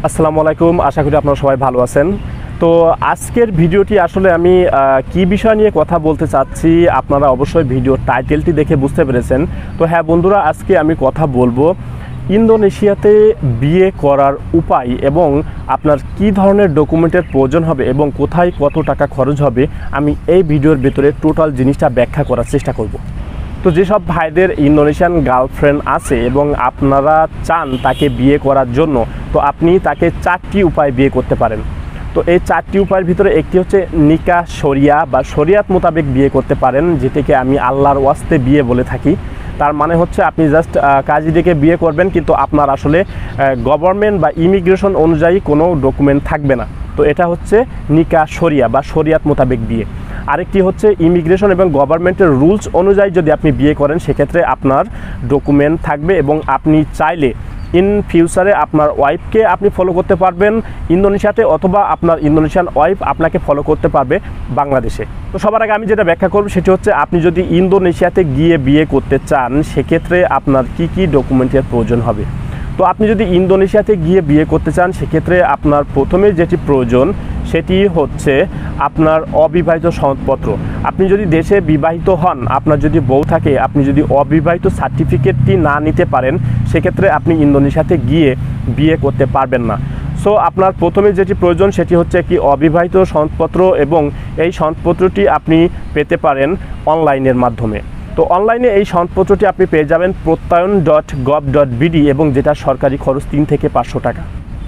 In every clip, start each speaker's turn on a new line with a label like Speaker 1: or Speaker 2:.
Speaker 1: আসসালামু আলাইকুম, আশা করি আপনারা সবাই ভালো আছেন। তো আজকের ভিডিওটি আসলে আমি কি বিষয় নিয়ে কথা বলতে চাচ্ছি আপনারা অবশ্যই ভিডিও টাইটেলটি দেখে বুঝতে পেরেছেন। তো হ্যাঁ বন্ধুরা, আজকে আমি কথা বলবো ইন্দোনেশিয়াতে বিয়ে করার উপায় এবং আপনার কি ধরনের ডকুমেন্টের প্রয়োজন হবে এবং কোথায় কত টাকা খরচ হবে, আমি এই ভিডিওর ভিতরে টোটাল জিনিসটা ব্যাখ্যা করার চেষ্টা করব। তো যেসব ভাইদের ইন্দোনেশিয়ান গার্লফ্রেন্ড আছে এবং আপনারা চান তাকে বিয়ে করার জন্য, তো আপনি তাকে 4টি উপায় বিয়ে করতে পারেন। তো এই 4টি উপায়ের ভিতরে একটি হচ্ছে নিকাহ শরিয়া বা শরিয়াত মোতাবেক বিয়ে করতে পারেন, যেটিকে আমি আল্লাহর ওয়াস্তে বিয়ে বলে থাকি। তার মানে হচ্ছে আপনি জাস্ট কাজী ডেকে বিয়ে করবেন, কিন্তু আপনার আসলে গভর্নমেন্ট বা ইমিগ্রেশন অনুযায়ী কোনো ডকুমেন্ট থাকবে না। তো এটা হচ্ছে নিকাহ শরিয়া বা শরিয়াত মোতাবেক বিয়ে। আরেকটি হচ্ছে ইমিগ্রেশন এবং গভর্নমেন্টের রুলস অনুযায়ী যদি আপনি বিয়ে করেন, সেক্ষেত্রে আপনার ডকুমেন্ট থাকবে এবং আপনি চাইলে ইন ফিউচারে আপনার ওয়াইফকে আপনি ফলো করতে পারবেন ইন্দোনেশিয়াতে, অথবা আপনার ইন্দোনেশিয়ান ওয়াইফ আপনাকে ফলো করতে পারবে বাংলাদেশে। তো সবার আগে আমি যেটা ব্যাখ্যা করব সেটি হচ্ছে, আপনি যদি ইন্দোনেশিয়াতে গিয়ে বিয়ে করতে চান, সেক্ষেত্রে আপনার কি কি ডকুমেন্টের প্রয়োজন হবে। তো আপনি যদি ইন্দোনেশিয়াতে গিয়ে বিয়ে করতে চান, সেক্ষেত্রে আপনার প্রথমে যেটি প্রয়োজন সেটি হচ্ছে আপনার অবিবাহিত সনদপত্র। আপনি যদি দেশে বিবাহিত হন, আপনার যদি বউ থাকে, আপনি যদি অবিবাহিত সার্টিফিকেটটি না নিতে পারেন, সেক্ষেত্রে আপনি ইন্দোনেশিয়াতে গিয়ে বিয়ে করতে পারবেন না। সো আপনার প্রথমে যেটি প্রয়োজন সেটি হচ্ছে একটি অবিবাহিত সনদপত্র, এবং এই সনদপত্রটি আপনি পেতে পারেন অনলাইনের মাধ্যমে। তো অনলাইনে এই সনদপত্রটি আপনি পেয়ে যাবেন প্রত্যয়ন.gov.bd, এবং যেটা সরকারি খরচ 3 থেকে 500 টাকা।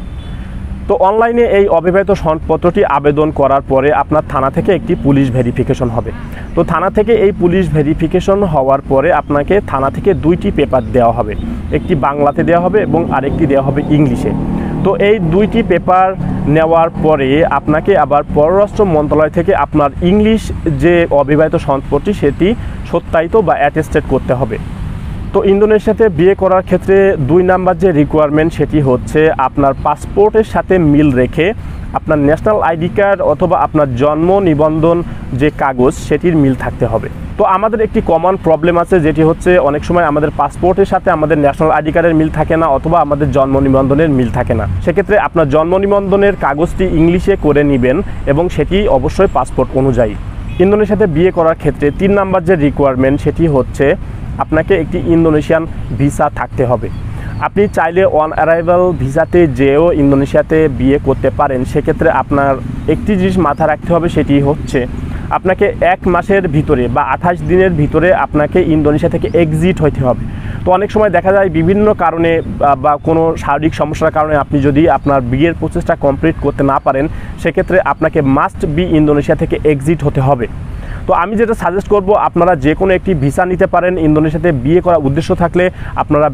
Speaker 1: তো অনলাইনে এই অবিবাহিত সনদপত্রটি আবেদন করার পরে আপনার থানা থেকে একটি পুলিশ ভেরিফিকেশন হবে। তো থানা থেকে এই পুলিশ ভেরিফিকেশন হওয়ার পরে আপনাকে থানা থেকে 2টি পেপার দেওয়া হবে, একটি বাংলাতে দেওয়া হবে এবং আরেকটি দেওয়া হবে ইংলিশে। তো এই 2টি পেপার নেওয়ার পরে আপনাকে আবার পররাষ্ট্র মন্ত্রণালয় থেকে আপনার ইংলিশ যে অবিবাহিত সনদপত্রটি সেটি সত্যায়িত বা অ্যাটেস্টেড করতে হবে। তো ইন্দোনেশিয়াতে বিয়ে করার ক্ষেত্রে 2 নাম্বার যে রিকোয়ারমেন্ট সেটি হচ্ছে আপনার পাসপোর্টের সাথে মিল রেখে আপনার ন্যাশনাল আইডি কার্ড অথবা আপনার জন্ম নিবন্ধন যে কাগজ সেটির মিল থাকতে হবে। তো আমাদের একটি কমন প্রবলেম আছে, যেটি হচ্ছে অনেক সময় আমাদের পাসপোর্টের সাথে আমাদের ন্যাশনাল আইডি কার্ডের মিল থাকে না, অথবা আমাদের জন্ম নিবন্ধনের মিল থাকে না। সেক্ষেত্রে আপনার জন্ম নিবন্ধনের কাগজটি ইংলিশে করে নেবেন এবং সেটি অবশ্যই পাসপোর্ট অনুযায়ী। ইন্দোনেশিয়াতে বিয়ে করার ক্ষেত্রে 3 নাম্বার যে রিকোয়ারমেন্ট সেটি হচ্ছে আপনাকে একটি ইন্দোনেশিয়ান ভিসা থাকতে হবে। আপনি চাইলে অন অ্যারাইভাল ভিসাতে যেও ইন্দোনেশিয়াতে বিয়ে করতে পারেন। সেক্ষেত্রে আপনার একটি জিনিস মাথা রাখতে হবে, সেটি হচ্ছে আপনাকে 1 মাসের ভিতরে বা 28 দিনের ভিতরে আপনাকে ইন্দোনেশিয়া থেকে এক্সিট হইতে হবে। তো অনেক সময় দেখা যায় বিভিন্ন কারণে বা কোনো শারীরিক সমস্যার কারণে আপনি যদি আপনার বিয়ের প্রসেসটা কমপ্লিট করতে না পারেন, সেক্ষেত্রে আপনাকে মাস্ট বি ইন্দোনেশিয়া থেকে এক্সিট হতে হবে। তো আমি যেটা সাজেস্ট করব, আপনারা যে কোনো একটি ভিসা নিতে পারেন। ইন্দোনেশিয়াতে বিয়ে করার উদ্দেশ্য থাকলে আপনারা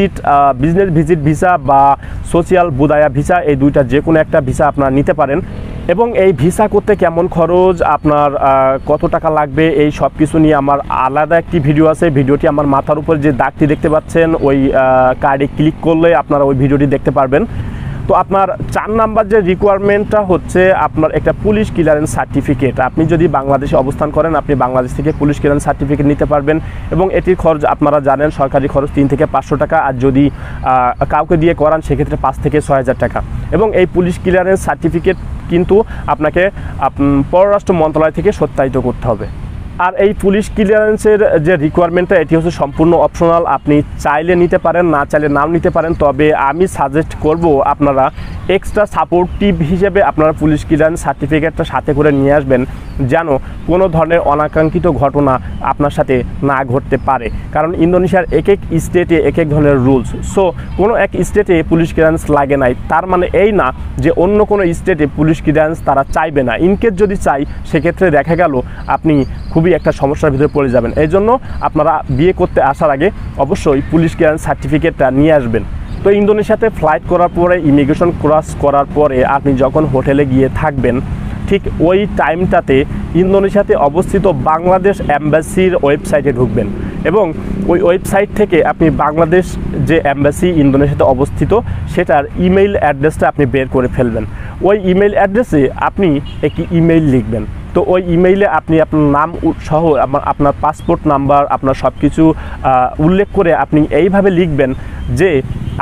Speaker 1: বিজনেস ভিজিট ভিসা বা সোশিয়াল বুদায়া ভিসা, এই 2টা যে কোনো একটা ভিসা আপনারা নিতে পারেন। এবং এই ভিসা করতে কেমন খরচ, আপনার কত টাকা লাগবে, এই সব কিছু নিয়ে আমার আলাদা একটি ভিডিও আছে। ভিডিওটি আমার মাথার উপর যে দাগটি দেখতে পাচ্ছেন, ওই কার্ডে ক্লিক করলে আপনারা ওই ভিডিওটি দেখতে পারবেন। তো আপনার 4 নাম্বার যে রিকোয়ারমেন্টটা হচ্ছে আপনার একটা পুলিশ ক্লিয়ারেন্স সার্টিফিকেট। আপনি যদি বাংলাদেশে অবস্থান করেন, আপনি বাংলাদেশ থেকে পুলিশ ক্লিয়ারেন্স সার্টিফিকেট নিতে পারবেন, এবং এটির খরচ আপনারা জানেন সরকারি খরচ 3 থেকে 500 টাকা, আর যদি কাউকে দিয়ে করান সেক্ষেত্রে 5 থেকে 6000 টাকা। এবং এই পুলিশ ক্লিয়ারেন্স সার্টিফিকেট কিন্তু আপনাকে পররাষ্ট্র মন্ত্রণালয় থেকে সত্যায়িত করতে হবে। আর এই পুলিশ ক্লিয়ারেন্সের যে রিকোয়ারমেন্টটা, এটি হচ্ছে সম্পূর্ণ অপশনাল। আপনি চাইলে নিতে পারেন, না চাইলে নাও নিতে পারেন। তবে আমি সাজেস্ট করব আপনারা এক্সট্রা সাপোর্টিভ হিসেবে আপনারা পুলিশ ক্লিয়ারেন্স সার্টিফিকেটটা সাথে করে নিয়ে আসবেন, যেন কোনো ধরনের অনাকাঙ্ক্ষিত ঘটনা আপনার সাথে না ঘটতে পারে। কারণ ইন্দোনেশিয়ার এক স্টেটে এক ধরনের রুলস। সো কোনো এক স্টেটে পুলিশ ক্লিয়ারেন্স লাগে নাই, তার মানে এই না যে অন্য কোনো স্টেটে পুলিশ ক্লিয়ারেন্স তারা চাইবে না। ইনকেস যদি চাই, সেক্ষেত্রে দেখা গেল আপনি খুবই একটা সমস্যার ভিতরে পড়ে যাবেন। এই জন্য আপনারা বিয়ে করতে আসার আগে অবশ্যই পুলিশ ক্লিয়ারেন্স সার্টিফিকেটটা নিয়ে আসবেন। তো ইন্দোনেশিয়াতে ফ্লাইট করার পরে, ইমিগ্রেশন ক্রস করার পরে আপনি যখন হোটেলে গিয়ে থাকবেন, ঠিক ওই টাইমটাতে ইন্দোনেশিয়াতে অবস্থিত বাংলাদেশ এম্বাসির ওয়েবসাইটে ঢুকবেন, এবং ওই ওয়েবসাইট থেকে আপনি বাংলাদেশ যে এম্বাসি ইন্দোনেশিয়াতে অবস্থিত সেটার ইমেইল অ্যাড্রেসটা আপনি বের করে ফেলবেন। ওই ইমেইল অ্যাড্রেসে আপনি একটি ইমেইল লিখবেন। তো ওই ইমেইলে আপনি আপনার নাম সহ আপনার পাসপোর্ট নাম্বার, আপনার সব কিছু উল্লেখ করে আপনি এইভাবে লিখবেন যে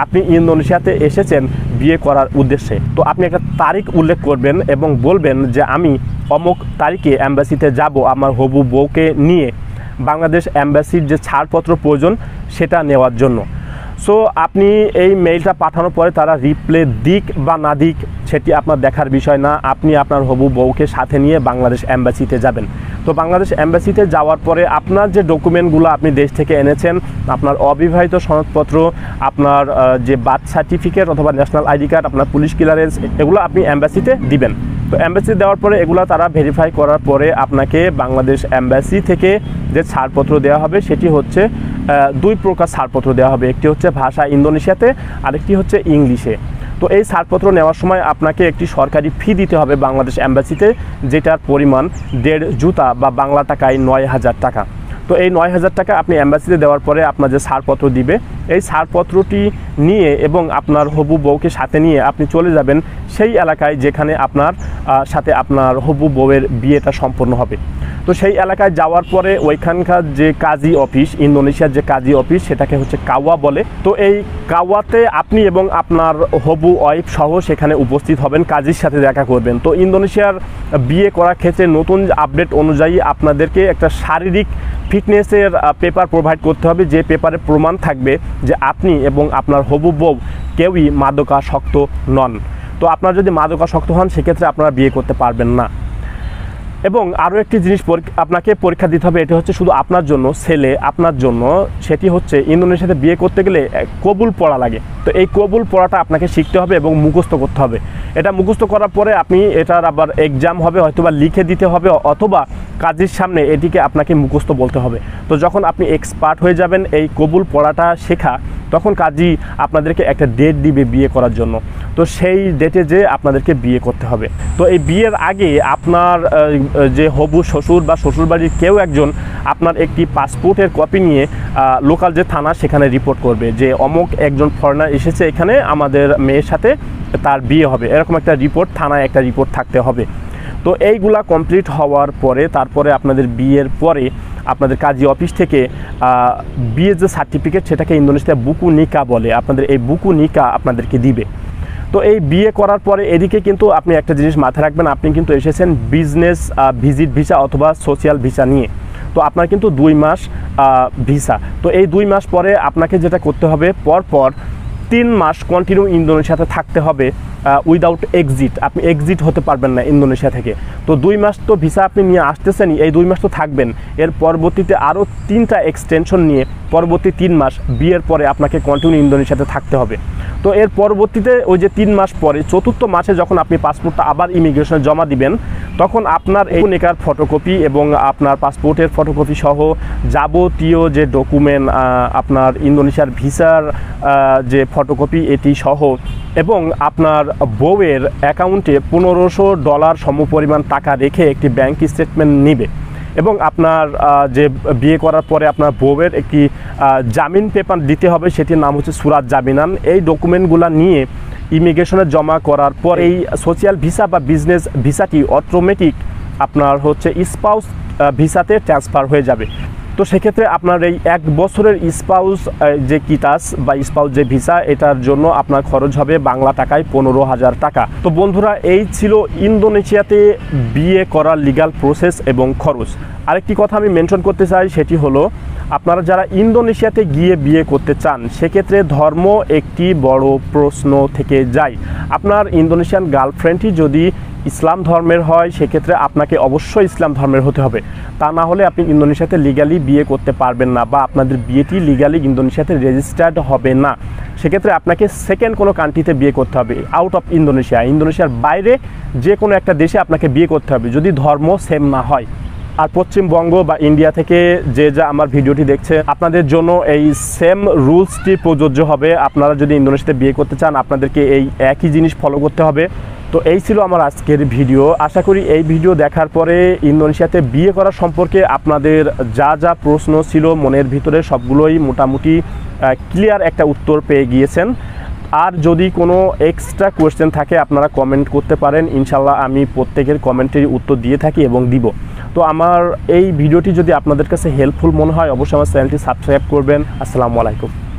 Speaker 1: আপনি ইন্দোনেশিয়াতে এসেছেন বিয়ে করার উদ্দেশ্যে। তো আপনি একটা তারিখ উল্লেখ করবেন এবং বলবেন যে আমি অমুক তারিখে অ্যাম্বাসিতে যাব আমার হবু বউকে নিয়ে বাংলাদেশ অ্যাম্বাসির যে ছাড়পত্র প্রয়োজন সেটা নেওয়ার জন্য। সো আপনি এই মেইলটা পাঠানোর পরে তারা রিপ্লাই দিক বা না দিক সেটি আপনার দেখার বিষয় না। আপনি আপনার হবু বউকে সাথে নিয়ে বাংলাদেশ অ্যাম্বাসিতে যাবেন। তো বাংলাদেশ অ্যাম্বাসিতে যাওয়ার পরে আপনার যে ডকুমেন্টগুলো আপনি দেশ থেকে এনেছেন, আপনার অবিবাহিত সনদপত্র, আপনার যে বার্থ সার্টিফিকেট অথবা ন্যাশনাল আইডি কার্ড, আপনার পুলিশ ক্লিয়ারেন্স, এগুলো আপনি অ্যাম্বাসিতে দিবেন। তো অ্যাম্বাসি দেওয়ার পরে এগুলো তারা ভেরিফাই করার পরে আপনাকে বাংলাদেশ অ্যাম্বাসি থেকে যে ছাড়পত্র দেওয়া হবে সেটি হচ্ছে 2 প্রকার ছাড়পত্র দেওয়া হবে। একটি হচ্ছে ভাষা ইন্দোনেশিয়াতে, আরেকটি হচ্ছে ইংলিশে। তো এই ছাড়পত্র নেওয়ার সময় আপনাকে একটি সরকারি ফি দিতে হবে বাংলাদেশ অ্যাম্বাসিতে, যেটার পরিমাণ 1.5 জুতা বা বাংলা টাকায় 9,000 টাকা। তো এই 9,000 টাকা আপনি অ্যাম্বাসিতে দেওয়ার পরে আপনার যে ছাড়পত্র দিবে, এই ছাড়পত্রটি নিয়ে এবং আপনার হবু বউকে সাথে নিয়ে আপনি চলে যাবেন সেই এলাকায় যেখানে আপনার সাথে আপনার হবু বউয়ের বিয়েটা সম্পন্ন হবে। তো সেই এলাকায় যাওয়ার পরে ওইখানকার যে কাজী অফিস, ইন্দোনেশিয়ার যে কাজী অফিস, সেটাকে হচ্ছে কাওয়া বলে। তো এই কাওয়াতে আপনি এবং আপনার হবু ওয়াইফ সহ সেখানে উপস্থিত হবেন, কাজীর সাথে দেখা করবেন। তো ইন্দোনেশিয়ার বিয়ে করার ক্ষেত্রে নতুন আপডেট অনুযায়ী আপনাদেরকে একটা শারীরিক ফিটনেসের পেপার প্রোভাইড করতে হবে, যে পেপারে প্রমাণ থাকবে যে আপনি এবং আপনার হবু বউ কেউই মাদকাসক্ত নন। তো আপনারা যদি মাদকাসক্ত হন সেক্ষেত্রে আপনারা বিয়ে করতে পারবেন না। এবং আরও একটি জিনিস আপনাকে পরীক্ষা দিতে হবে, এটা হচ্ছে শুধু আপনার জন্য, ছেলে আপনার জন্য। সেটি হচ্ছে ইন্দোনেশিয়াতে বিয়ে করতে গেলে কবুল পড়া লাগে। তো এই কবুল পড়াটা আপনাকে শিখতে হবে এবং মুখস্থ করতে হবে। এটা মুখস্থ করার পরে আপনি এটার আবার এক্সাম হবে, হয়তোবা লিখে দিতে হবে, অথবা কাজের সামনে এটিকে আপনাকে মুখস্থ বলতে হবে। তো যখন আপনি এক্সপার্ট হয়ে যাবেন এই কবুল পড়াটা শেখা, তখন কাজী আপনাদেরকে একটা ডেট দিবে বিয়ে করার জন্য। তো সেই ডেটে যে আপনাদেরকে বিয়ে করতে হবে। তো এই বিয়ের আগে আপনার যে হবু শ্বশুর বা শ্বশুরবাড়ির কেউ একজন আপনার একটি পাসপোর্টের কপি নিয়ে লোকাল যে থানা সেখানে রিপোর্ট করবে যে অমুক একজন ফরেনার এসেছে এখানে, আমাদের মেয়ের সাথে তার বিয়ে হবে, এরকম একটা রিপোর্ট, থানায় একটা রিপোর্ট থাকতে হবে। তো এইগুলা কমপ্লিট হওয়ার পরে তারপরে আপনাদের বিয়ের পরে আপনাদের কাজী অফিস থেকে বিয়ের যে সার্টিফিকেট সেটাকে ইন্দোনেশিয়া বুকু নিকা বলে, আপনাদের এই বুকু নিকা আপনাদেরকে দিবে। তো এই বিয়ে করার পরে এদিকে কিন্তু আপনি একটা জিনিস মাথায় রাখবেন, আপনি কিন্তু এসেছেন বিজনেস ভিজিট ভিসা অথবা সোশ্যাল ভিসা নিয়ে। তো আপনার কিন্তু 2 মাস ভিসা। তো এই 2 মাস পরে আপনাকে যেটা করতে হবে, পরপর 3 মাস কন্টিনিউ ইন্দোনেশিয়াতে থাকতে হবে উইদাউট এক্সিট। আপনি এক্সিট হতে পারবেন না ইন্দোনেশিয়া থেকে। তো 2 মাস তো ভিসা আপনি নিয়ে আসতেছেনই, এই 2 মাস তো থাকবেন। এর পরবর্তীতে আরও 3টা এক্সটেনশন নিয়ে পরবর্তী 3 মাস বিয়ের পরে আপনাকে কন্টিনিউ ইন্দোনেশিয়াতে থাকতে হবে। তো এর পরবর্তীতে ওই যে 3 মাস পরে 4র্থ মাসে যখন আপনি পাসপোর্টটা আবার ইমিগ্রেশনে জমা দিবেন, তখন আপনার এই নেকার ফটোকপি এবং আপনার পাসপোর্টের ফটোকপি সহ যাবতীয় যে ডকুমেন্ট, আপনার ইন্দোনেশিয়ার ভিসার যে ফটোকপি এটি সহ, এবং আপনার বউয়ের অ্যাকাউন্টে $1500 সমপরিমাণ টাকা রেখে একটি ব্যাংক স্টেটমেন্ট নেবে। এবং আপনার যে বিয়ে করার পরে আপনার বউয়ের একটি জামিন পেপার দিতে হবে, সেটির নাম হচ্ছে সুরাত জামিনান। এই ডকুমেন্টগুলো নিয়ে ইমিগ্রেশনে জমা করার পর এই সোশ্যাল ভিসা বা বিজনেস ভিসাটি অটোমেটিক আপনার হচ্ছে স্পাউস ভিসাতে ট্রান্সফার হয়ে যাবে। তো সেক্ষেত্রে আপনার এই 1 বছরের স্পাউস যে কিতাস বা স্পাউস যে ভিসা, এটার জন্য আপনার খরচ হবে বাংলা টাকায় 15,000 টাকা। তো বন্ধুরা, এই ছিল ইন্দোনেশিয়াতে বিয়ে করার লিগ্যাল প্রসেস এবং খরচ। আরেকটি কথা আমি মেনশন করতে চাই, সেটি হলো আপনারা যারা ইন্দোনেশিয়াতে গিয়ে বিয়ে করতে চান সেক্ষেত্রে ধর্ম একটি বড় প্রশ্ন থেকে যায়। আপনার ইন্দোনেশিয়ান গার্লফ্রেন্ডটি যদি ইসলাম ধর্মের হয় সেক্ষেত্রে আপনাকে অবশ্যই ইসলাম ধর্মের হতে হবে, তা না হলে আপনি ইন্দোনেশিয়াতে লিগালি বিয়ে করতে পারবেন না বা আপনাদের বিয়েটি লিগালি ইন্দোনেশিয়াতে রেজিস্টার্ড হবে না। সেক্ষেত্রে আপনাকে সেকেন্ড কোনো কান্ট্রিতে বিয়ে করতে হবে, আউট অফ ইন্দোনেশিয়া, ইন্দোনেশিয়ার বাইরে যে কোনো একটা দেশে আপনাকে বিয়ে করতে হবে যদি ধর্ম সেম না হয়। আর পশ্চিমবঙ্গ বা ইন্ডিয়া থেকে যে যা আমার ভিডিওটি দেখছে আপনাদের জন্য এই সেম রুলসটি প্রযোজ্য হবে। আপনারা যদি ইন্দোনেশিয়াতে বিয়ে করতে চান আপনাদেরকে এই একই জিনিস ফলো করতে হবে। তো এই ছিল আমার আজকের ভিডিও। আশা করি এই ভিডিও দেখার পরে ইন্দোনেশিয়াতে বিয়ে করা সম্পর্কে আপনাদের যা যা প্রশ্ন ছিল মনের ভিতরে সবগুলোই মোটামুটি ক্লিয়ার একটা উত্তর পেয়ে গিয়েছেন। আর যদি কোনো এক্সট্রা কোয়েশ্চেন থাকে আপনারা কমেন্ট করতে পারেন, ইনশাল্লাহ আমি প্রত্যেকের কমেন্টের উত্তর দিয়ে থাকি এবং দিব। তো আমার এই ভিডিওটি যদি আপনাদের কাছে হেল্পফুল মনে হয় অবশ্যই আমার চ্যানেলটি সাবস্ক্রাইব করবেন। আসসালামু আলাইকুম।